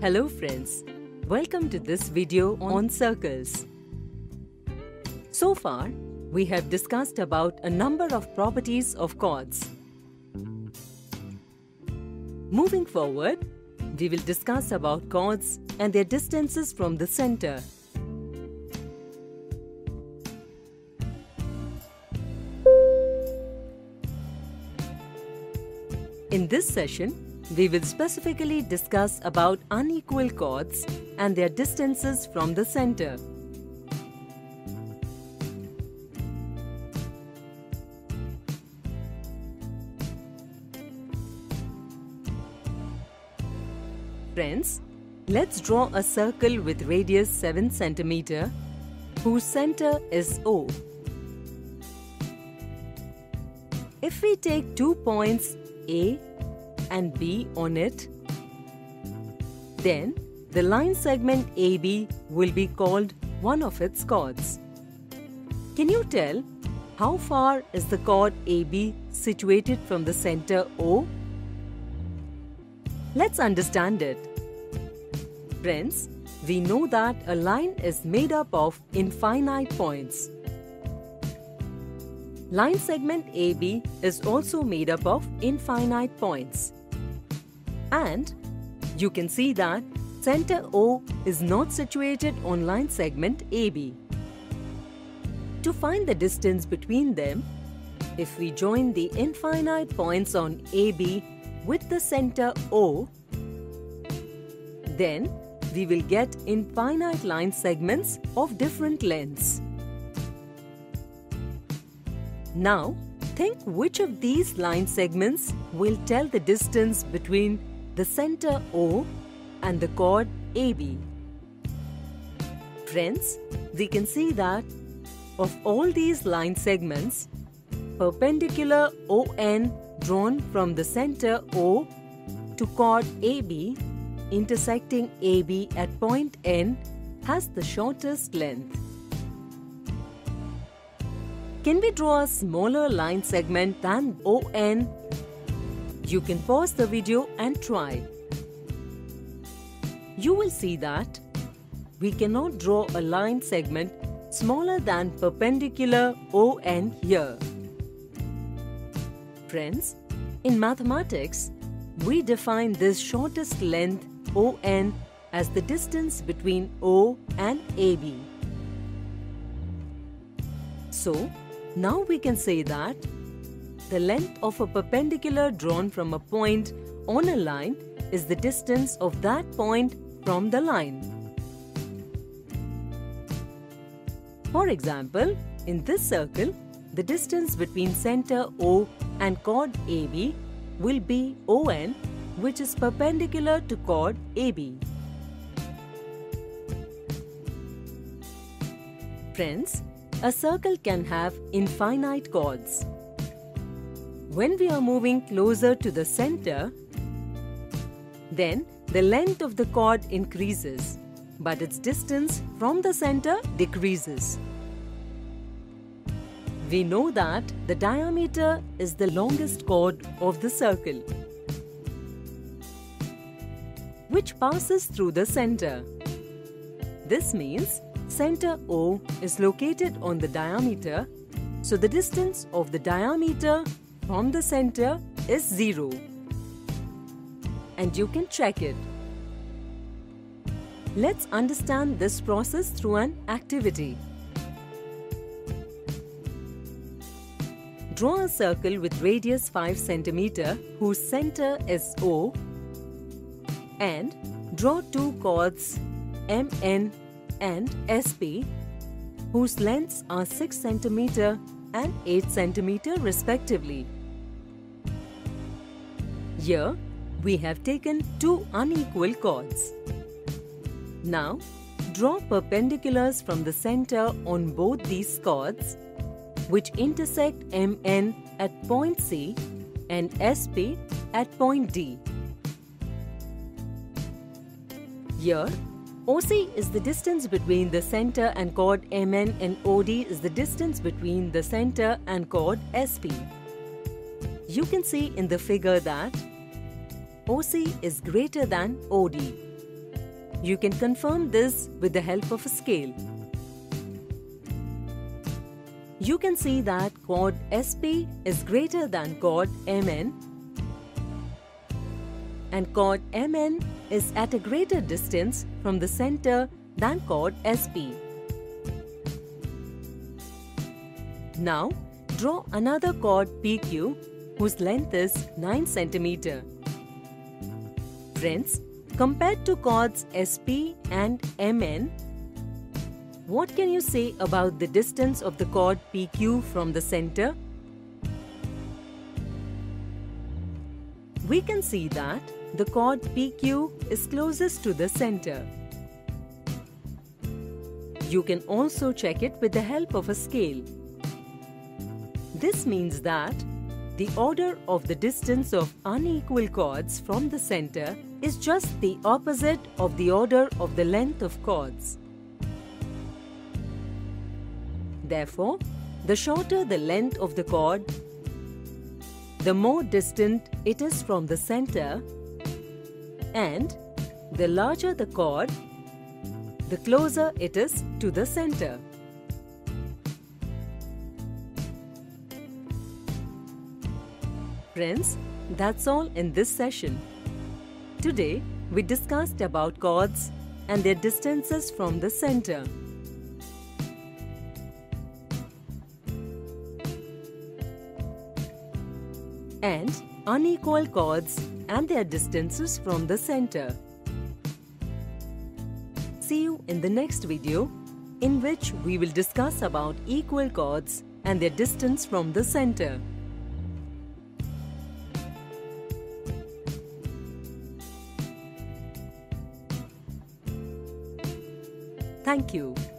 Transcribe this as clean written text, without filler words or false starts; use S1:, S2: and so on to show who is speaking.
S1: Hello friends, welcome to this video on circles. So far, we have discussed about a number of properties of chords. Moving forward, we will discuss about chords and their distances from the center. In this session, we will specifically discuss about unequal chords and their distances from the center. Friends, let's draw a circle with radius 7 cm whose center is O. If we take 2 points A and B on it, then the line segment AB will be called one of its chords. Can you tell how far is the chord AB situated from the center O? Let's understand it. Friends, we know that a line is made up of infinite points. Line segment AB is also made up of infinite points. And you can see that center O is not situated on line segment AB. To find the distance between them, if we join the infinite points on AB with the center O, then we will get infinite line segments of different lengths. Now, think which of these line segments will tell the distance between the center O and the chord AB. Friends, we can see that of all these line segments, perpendicular ON drawn from the center O to chord AB intersecting AB at point N has the shortest length. Can we draw a smaller line segment than ON? You can pause the video and try. You will see that we cannot draw a line segment smaller than perpendicular ON here. Friends, in mathematics, we define this shortest length ON as the distance between O and AB. So, now we can say that the length of a perpendicular drawn from a point on a line is the distance of that point from the line. For example, in this circle, the distance between center O and chord AB will be ON, which is perpendicular to chord AB. Friends, a circle can have infinite chords. When we are moving closer to the center, then the length of the chord increases, but its distance from the center decreases. We know that the diameter is the longest chord of the circle, which passes through the center. This means center O is located on the diameter, so the distance of the diameter from the center is 0. And you can check it. Let's understand this process through an activity. Draw a circle with radius 5 cm whose center is O, and draw two chords MN and SP whose lengths are 6 cm and 8 cm respectively. Here, we have taken two unequal chords. Now, draw perpendiculars from the center on both these chords, which intersect MN at point C and SP at point D. Here, OC is the distance between the center and chord MN, and OD is the distance between the center and chord SP. You can see in the figure that OC is greater than OD. You can confirm this with the help of a scale. You can see that chord SP is greater than chord MN, and chord MN is at a greater distance from the center than chord SP. Now, draw another chord PQ whose length is 9 cm. Friends, compared to chords SP and MN, what can you say about the distance of the chord PQ from the center? We can see that the chord PQ is closest to the center. You can also check it with the help of a scale. This means that the order of the distance of unequal chords from the center is just the opposite of the order of the length of chords. Therefore, the shorter the length of the chord, the more distant it is from the center, and the larger the chord, the closer it is to the center. Friends, that's all in this session. Today, we discussed about chords and their distances from the center. And unequal chords and their distances from the center. See you in the next video, in which we will discuss about equal chords and their distance from the center. Thank you.